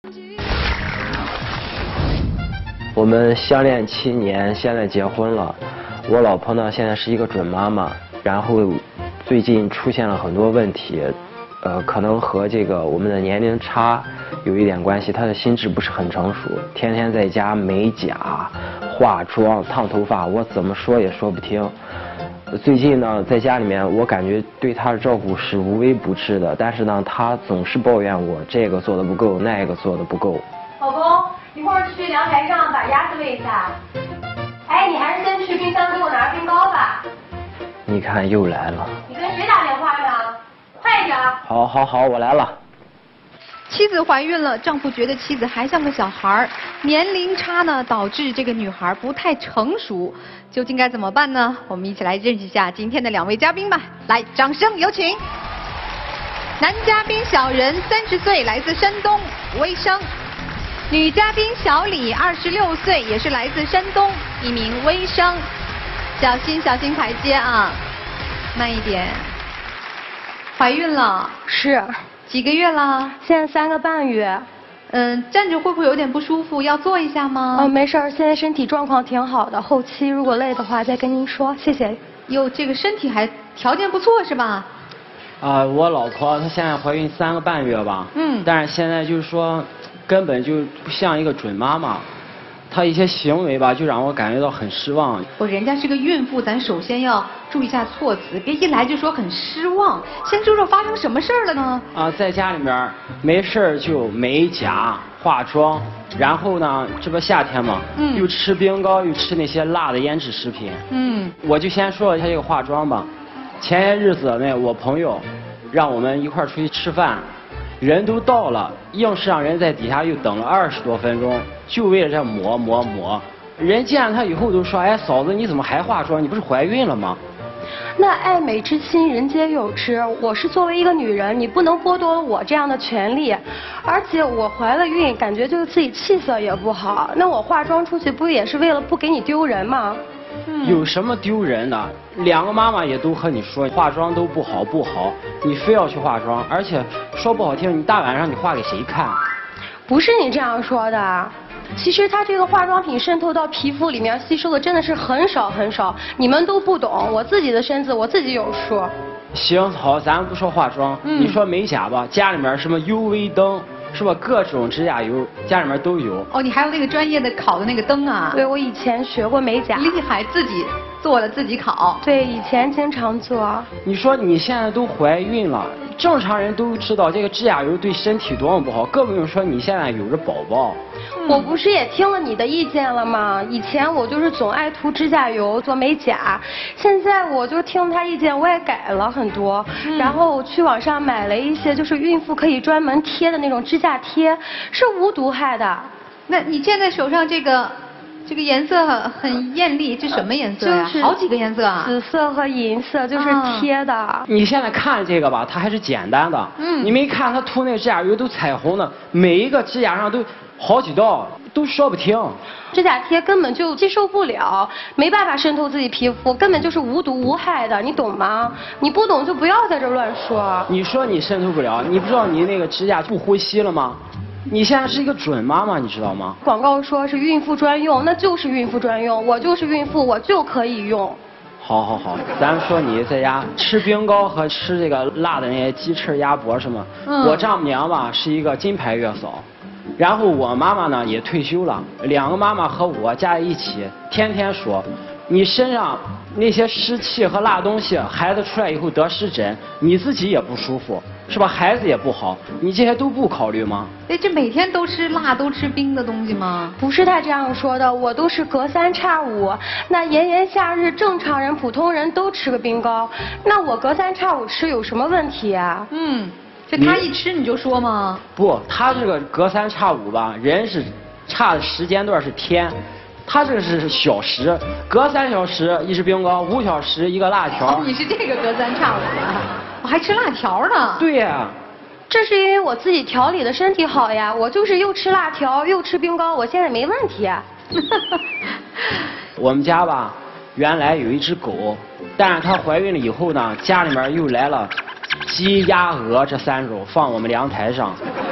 我们相恋7年，现在结婚了。我老婆呢，现在是一个准妈妈，然后最近出现了很多问题，可能和这个我们的年龄差有一点关系。她的心智不是很成熟，天天在家美甲、化妆、烫头发，我怎么说也说不听。最近呢，在家里面，我感觉对她的照顾是无微不至的，但是呢，她总是抱怨我这个做的不够，那个做的不够。 老公，一会儿去阳台上把鸭子喂一下。哎，你还是先去冰箱给我拿冰糕吧。 你看又来了。 你跟谁打电话呢？快点。 好，我来了。 妻子怀孕了，丈夫觉得妻子还像个小孩，年龄差呢导致这个女孩不太成熟，究竟该怎么办呢？我们一起来认识一下今天的2位嘉宾吧。来，掌声有请。男嘉宾小任30岁，来自山东，微商。女嘉宾小李26岁，也是来自山东，一名微商。小心台阶啊，慢一点。怀孕了？ 是。 几个月了？ 现在3个半月。 站着会不会有点不舒服？要坐一下吗？ 没事儿，现在身体状况挺好的，后期如果累的话再跟您说，谢谢。 哟，这个身体还条件不错是吧？ 我老婆她现在怀孕3个半月吧。但是现在就是说。根本就不像一个准妈妈，她一些行为吧，就让我感觉到很失望。 人家是个孕妇，咱首先要注意一下措辞，别一来就说很失望。先说说发生什么事儿了呢？ 在家里面没事儿就美甲、化妆，然后呢，这不夏天嘛，又吃冰糕，又吃那些辣的腌制食品。我就先说一下这个化妆吧。前些日子我朋友让我们一块儿出去吃饭。人都到了，硬是让人在底下又等了20多分钟，就为了这抹。人见了他以后都说：“哎，嫂子，你怎么还化妆？你不是怀孕了吗？” 那爱美之心，人皆有之。我是作为一个女人，你不能剥夺我这样的权利。而且我怀了孕，感觉就是自己气色也不好。那我化妆出去，不也是为了不给你丢人吗？ 有什么丢人的？2个妈妈也都和你说化妆都不好，你非要去化妆，而且说不好听，你大晚上你化给谁看？ 不是你这样说的，其实它这个化妆品渗透到皮肤里面吸收的真的是很少，你们都不懂，我自己的身子我自己有数。 行，好，咱不说化妆，你说美甲吧，家里面什么 UV 灯。是吧？各种指甲油家里面都有。 你还有那个专业的烤的那个灯啊？ 对，我以前学过美甲。 厉害，自己做了自己烤。 对，以前经常做。 你说你现在都怀孕了，正常人都知道这个指甲油对身体多么不好，更不用说你现在有着宝宝。 我不是也听了你的意见了吗？以前我就是总爱涂指甲油做美甲，现在我就听他意见，我也改了很多。然后我去网上买了一些就是孕妇可以专门贴的那种指甲贴，是无毒害的。 那你现在手上这个颜色很艳丽，这什么颜色呀？好几个颜色啊。 紫色和银色就是贴的。 你现在看这个吧，它还是简单的。你没看它涂那个指甲油都彩虹的，每一个指甲上都好几道，都说不听。 指甲贴根本就接受不了，没办法渗透自己皮肤，根本就是无毒无害的，你懂吗？你不懂就不要在这乱说。 你说你渗透不了，你不知道你那个指甲不呼吸了吗？你现在是一个准妈妈，你知道吗？ 广告说是孕妇专用，那就是孕妇专用，我就是孕妇，我就可以用。 好，咱们说你在家吃冰糕和吃这个辣的那些鸡翅、鸭脖什么。我丈母娘吧是一个金牌月嫂，然后我妈妈呢也退休了，2个妈妈和我加在一起，天天说你身上那些湿气和辣东西，孩子出来以后得湿疹，你自己也不舒服，是吧？孩子也不好，你这些都不考虑吗？ 这每天都吃辣、都吃冰的东西吗？ 不是他这样说的，我都是隔3差5。那炎炎夏日，正常人、普通人都吃个冰糕，那我隔3差5吃有什么问题啊？ 这他一吃你就说吗？ 不，他这个隔3差5吧，人是差的时间段是天。他这个是小时，隔3小时一只冰糕，5小时一个辣条。 你是这个隔3差5啊？我还吃辣条呢。 对呀。 这是因为我自己调理的身体好呀，我就是又吃辣条又吃冰糕，我现在没问题啊。 我们家吧，原来有一只狗，但是她怀孕了以后呢，家里面又来了鸡、鸭、鹅这3种放我们阳台上，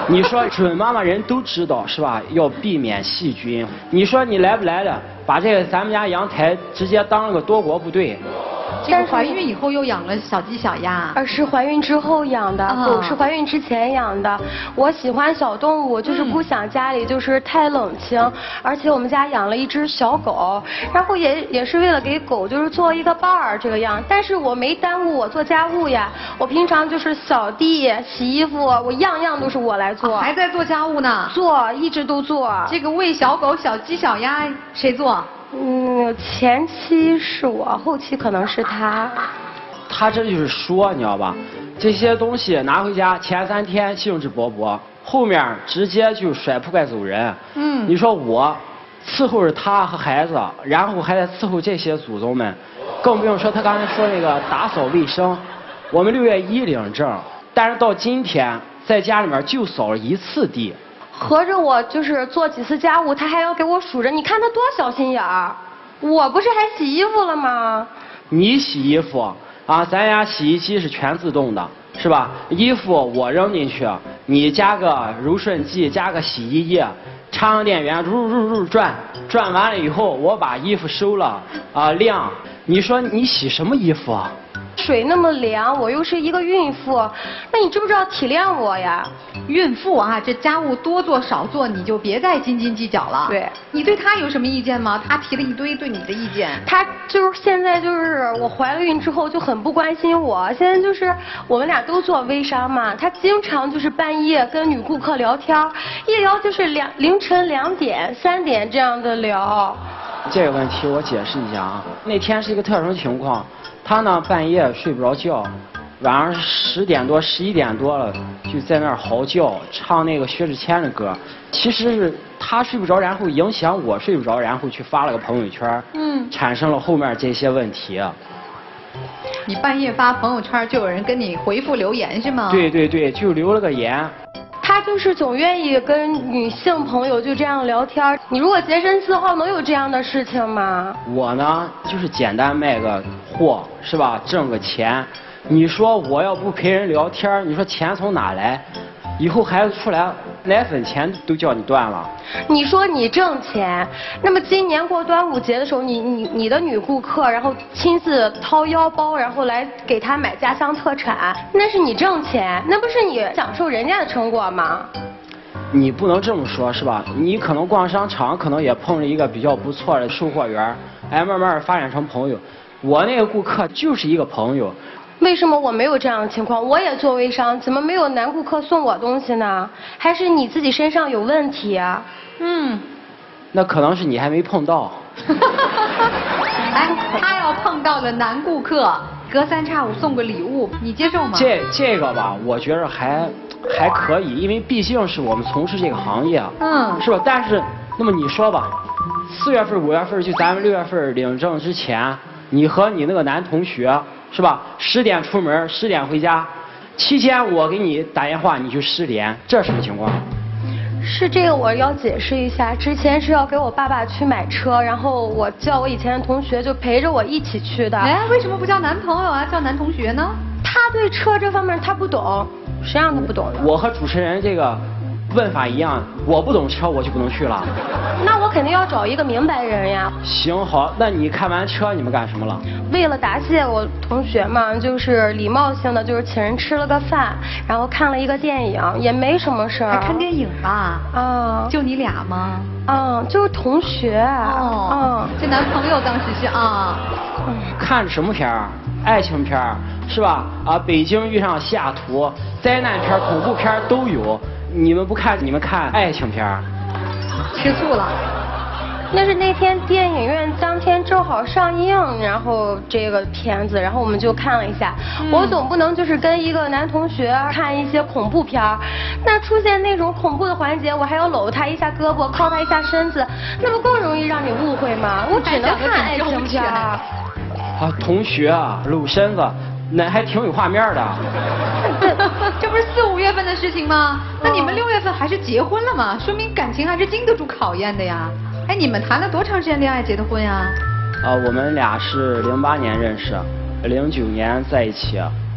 你说准妈妈人都知道是吧？要避免细菌。你说你来不来了？把这个咱们家阳台直接当了个多国部队。 这个怀孕以后又养了小鸡小鸭？ 是怀孕之后养的，狗是怀孕之前养的。我喜欢小动物，就是不想家里就是太冷清，而且我们家养了一只小狗，然后也是为了给狗就是做一个伴儿这个样。但是我没耽误我做家务呀，我平常就是扫地、洗衣服，我样样都是我来做。 还在做家务呢？ 做，一直都做。 这个喂小狗、小鸡、小鸭谁做？ 前期是我，后期可能是他。 他这就是说，你知道吧？这些东西拿回家前3天兴致勃勃，后面直接就甩铺盖走人。你说我伺候着他和孩子，然后还得伺候这些祖宗们，更不用说他刚才说那个打扫卫生。我们6月1领证，但是到今天在家里面就扫了1次地。 合着我就是做几次家务，他还要给我数着，你看他多小心眼儿。我不是还洗衣服了吗？ 你洗衣服啊，咱家洗衣机是全自动的，是吧？衣服我扔进去，你加个柔顺剂，加个洗衣液，插上电源，转完了以后，我把衣服收了晾。你说你洗什么衣服啊？ 水那么凉，我又是一个孕妇，那你知不知道体谅我呀？ 孕妇啊，这家务多做少做，你就别再斤斤计较了。 对， 你对他有什么意见吗？他提了一堆对你的意见。 他就是现在就是我怀了孕之后就很不关心我，现在就是我们俩都做微商嘛，他经常就是半夜跟女顾客聊天，一聊就是凌晨2点、3点这样的聊。 这个问题我解释一下啊，那天是一个特殊情况，他呢半夜睡不着觉，晚上10点多、11点多了，就在那儿嚎叫，唱那个薛之谦的歌。其实是他睡不着，然后影响我睡不着，然后去发了个朋友圈，产生了后面这些问题。 你半夜发朋友圈，就有人跟你回复留言是吗？ 对对对，就留了个言。 他就是总愿意跟女性朋友就这样聊天。你如果洁身自好，能有这样的事情吗？ 我呢，就是简单卖个货，是吧？挣个钱。你说我要不陪人聊天，你说钱从哪来？以后孩子出来，奶粉钱都叫你断了。 你说你挣钱，那么今年过端午节的时候，你的女顾客，然后亲自掏腰包，然后来给她买家乡特产，那是你挣钱，那不是你享受人家的成果吗？ 你不能这么说，是吧？你可能逛商场，可能也碰着一个比较不错的售货员，哎，慢慢发展成朋友。我那个顾客就是一个朋友。 为什么我没有这样的情况？我也做微商，怎么没有男顾客送我东西呢？还是你自己身上有问题啊？ 那可能是你还没碰到。 哎，他要碰到了男顾客，隔3差5送个礼物，你接受吗？ 这个吧，我觉得还可以，因为毕竟是我们从事这个行业，是吧？但是，那么你说吧，4月份、5月份，就咱们6月份领证之前，你和你那个男同学，是吧？10点出门，10点回家，期间我给你打电话，你就失联，这什么情况？ 是这个，我要解释一下。之前是要给我爸爸去买车，然后我叫我以前的同学就陪着我一起去的。 哎，为什么不叫男朋友啊，叫男同学呢？ 他对车这方面他不懂，谁让他不懂的？ 我和主持人这个问法一样，我不懂车我就不能去了。 那我肯定要找一个明白人呀。 行好，那你看完车你们干什么了？ 为了答谢我同学嘛，就是礼貌性的，就是请人吃了个饭，然后看了一个电影，也没什么事儿。 还看电影吧？就你俩吗？ 就是同学。 这男朋友当时是看什么片儿？爱情片儿是吧？北京遇上西雅图，灾难片、恐怖片都有。你们不看，你们看爱情片儿。 吃醋了。 那是那天电影院当天正好上映，然后这个片子，然后我们就看了一下。我总不能就是跟一个男同学看一些恐怖片儿，那出现那种恐怖的环节，我还要搂他一下胳膊，靠他一下身子，那不更容易让你误会吗？我只能看爱情片儿。 同学搂身子，那还挺有画面的。 这不是4、5月份的事情吗？那你们6月份还是结婚了吗？说明感情还是经得住考验的呀。哎，你们谈了多长时间恋爱结的婚呀？ 我们俩是08年认识，09年在一起，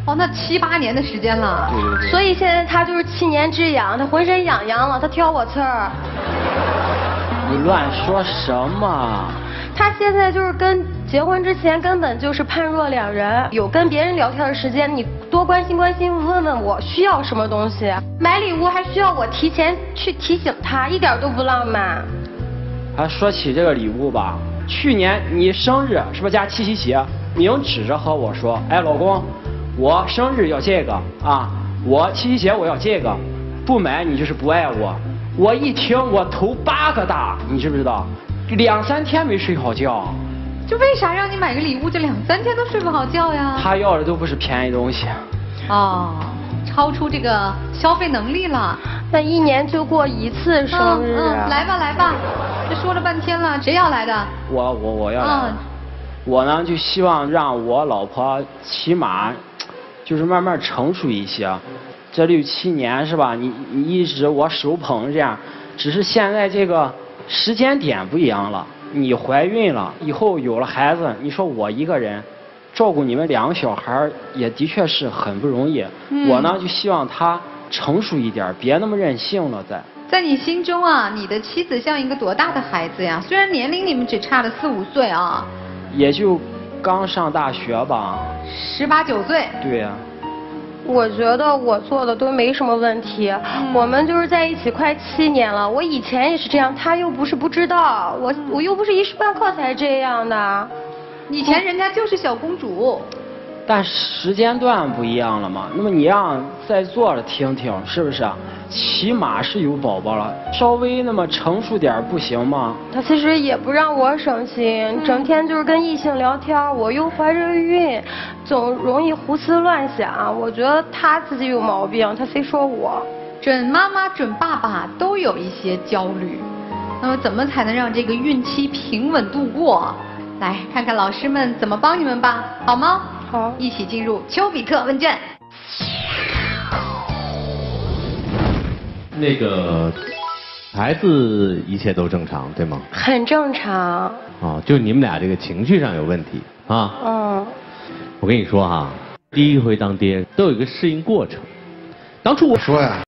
哦，那7、8年的时间了。 对对对。 所以现在他就是7年之痒，他浑身痒痒了，他挑我刺儿。 你乱说什么？ 他现在就是跟结婚之前根本就是判若两人，有跟别人聊天的时间，你多关心关心，问问我需要什么东西，买礼物还需要我提前去提醒他，一点都不浪漫。 还说起这个礼物吧，去年你生日是不是加七夕节？明指着和我说，哎，老公，我生日要这个啊，我七夕节我要这个，不买你就是不爱我。我一听我头8个大，你知不知道？2、3天没睡好觉。 就为啥让你买个礼物，这2、3天都睡不好觉呀？ 他要的都不是便宜东西。 哦，超出这个消费能力了。 那1年就过1次生日。 来吧来吧，这说了半天了，谁要来的？ 我要来。我呢就希望让我老婆起码就是慢慢成熟一些。这6、7年是吧？你一直我手捧这样，只是现在这个时间点不一样了。你怀孕了以后有了孩子，你说我一个人照顾你们2个小孩也的确是很不容易。我呢就希望他成熟一点，别那么任性了。 在你心中啊，你的妻子像一个多大的孩子呀？虽然年龄你们只差了4、5岁啊， 也就刚上大学吧。 18、19岁。 对呀。 我觉得我做的都没什么问题，我们就是在一起快7年了，我以前也是这样，他又不是不知道，我又不是一时半刻才这样的。 以前人家就是小公主。 但时间段不一样了嘛，那么你让在座的听听，是不是？起码是有宝宝了，稍微那么成熟点不行吗？ 他其实也不让我省心，整天就是跟异性聊天，我又怀着孕，总容易胡思乱想。我觉得他自己有毛病，他非说我。 准妈妈、准爸爸都有一些焦虑，那么怎么才能让这个孕期平稳度过？来看看老师们怎么帮你们吧，好吗？ 好， 一起进入丘比特问卷。 那个孩子一切都正常，对吗？ 很正常。 哦，就你们俩这个情绪上有问题啊。我跟你说哈，第一回当爹都有一个适应过程。当初我说呀。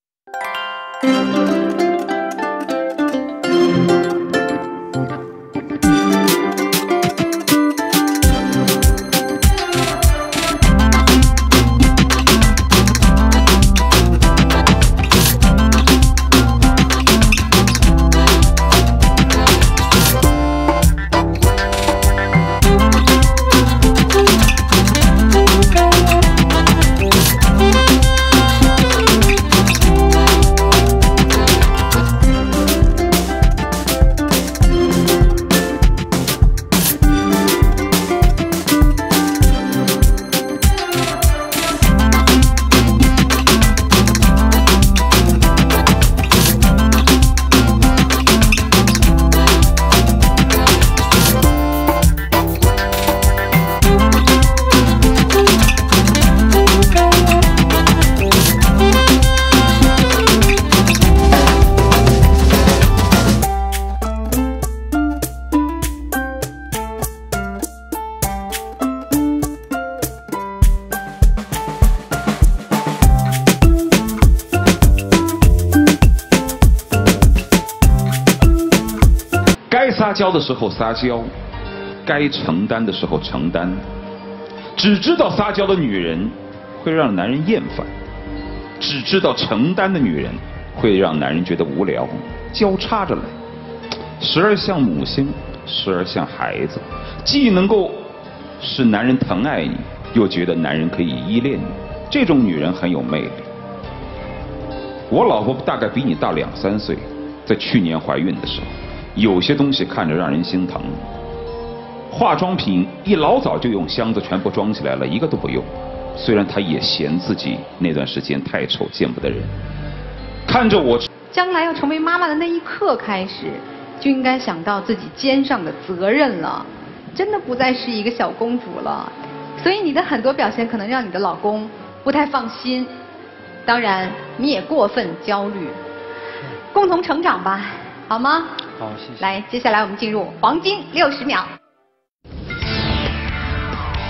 该撒娇的时候撒娇，该承担的时候承担。只知道撒娇的女人会让男人厌烦，只知道承担的女人会让男人觉得无聊，交叉着来，时而像母亲，时而像孩子，既能够使男人疼爱你，又觉得男人可以依恋你。这种女人很有魅力。我老婆大概比你大2、3岁，在去年怀孕的时候，有些东西看着让人心疼。化妆品一老早就用箱子全部装起来了，一个都不用。虽然她也嫌自己那段时间太丑，见不得人。看着我将来要成为妈妈的那一刻开始，就应该想到自己肩上的责任了，真的不再是一个小公主了。所以你的很多表现可能让你的老公不太放心，当然你也过分焦虑。共同成长吧，好吗？ 好，谢谢。 来，接下来我们进入黄金60秒。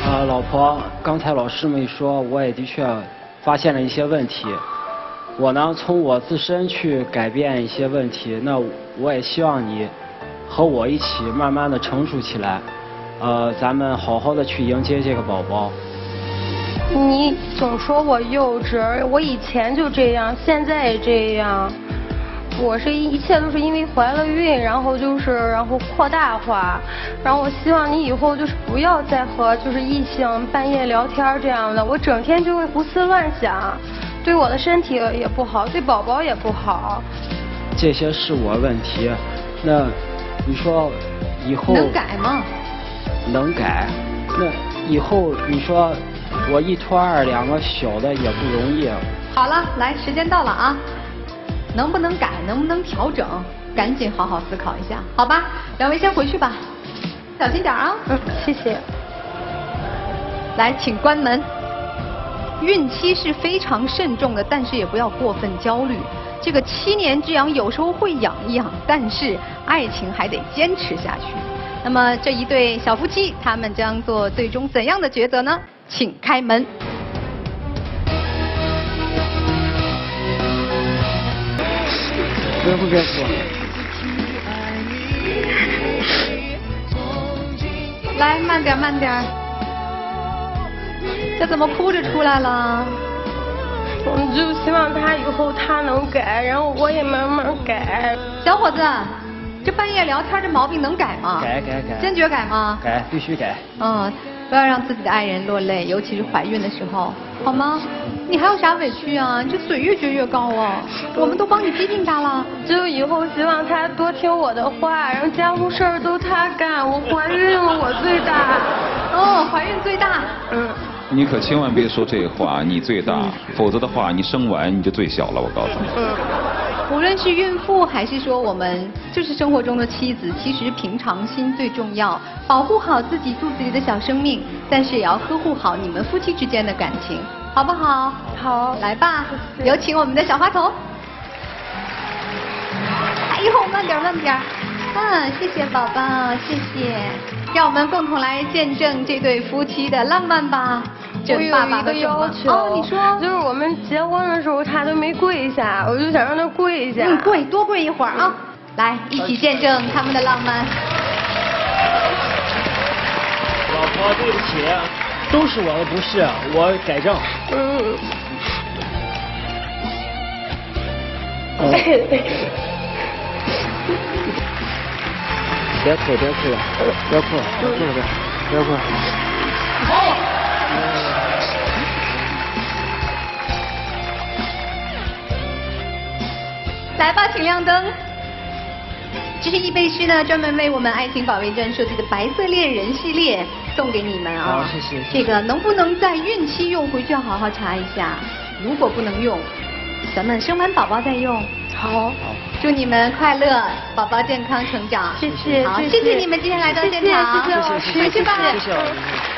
老婆，刚才老师们一说，我也的确发现了一些问题。我呢，从我自身去改变一些问题。那我也希望你和我一起慢慢的成熟起来。咱们好好的去迎接这个宝宝。 你总说我幼稚，我以前就这样，现在也这样。我是一切都是因为怀了孕，然后扩大化，然后我希望你以后就是不要再和就是异性半夜聊天这样的，我整天就会胡思乱想，对我的身体也不好，对宝宝也不好。 这些是我问题，那你说以后能改吗？ 能改，那以后你说我一拖二，两个小的也不容易。 好了，来，时间到了啊。能不能改，能不能调整，赶紧好好思考一下，好吧？两位先回去吧，小心点啊。 谢谢。 来，请关门。孕期是非常慎重的，但是也不要过分焦虑。这个7年之痒有时候会痒一痒，但是爱情还得坚持下去。那么这一对小夫妻，他们将做最终怎样的抉择呢？请开门。 别哭别哭。 来，慢点慢点。这怎么哭着出来了？ 我们就希望他以后他能改，然后我也慢慢改。 小伙子，这半夜聊天这毛病能改吗？ 改。 坚决改吗？ 改，必须改。 不要让自己的爱人落泪，尤其是怀孕的时候，好吗？你还有啥委屈啊？你这嘴越撅越高啊！我们都帮你批评他了。 就以后希望他多听我的话，然后家务事儿都他干。我怀孕了，我最大。 怀孕最大。 你可千万别说这话，你最大，否则的话，你生完你就最小了。我告诉你。 无论是孕妇还是说我们就是生活中的妻子，其实平常心最重要，保护好自己肚子里的小生命，但是也要呵护好你们夫妻之间的感情，好不好？ 好， 来吧，有请我们的小花童。哎呦，慢点慢点。谢谢宝宝，谢谢。让我们共同来见证这对夫妻的浪漫吧。 我有一个要求， 你说， 就是我们结婚的时候他都没跪下，我就想让他跪一下。 多跪一会儿啊！来，一起见证他们的浪漫。 老婆，对不起，都是我的不是，我改正。别哭了，别哭了。 来吧，请亮灯。这是易贝诗呢，专门为我们爱情保卫战设计的白色恋人系列，送给你们啊。 好，谢谢。 这个能不能在孕期用？回去要好好查一下。如果不能用，咱们生完宝宝再用。 好。 祝你们快乐，宝宝健康成长。 谢谢。 好，谢谢你们今天来到现场。 谢谢老师。 回去吧。 谢谢。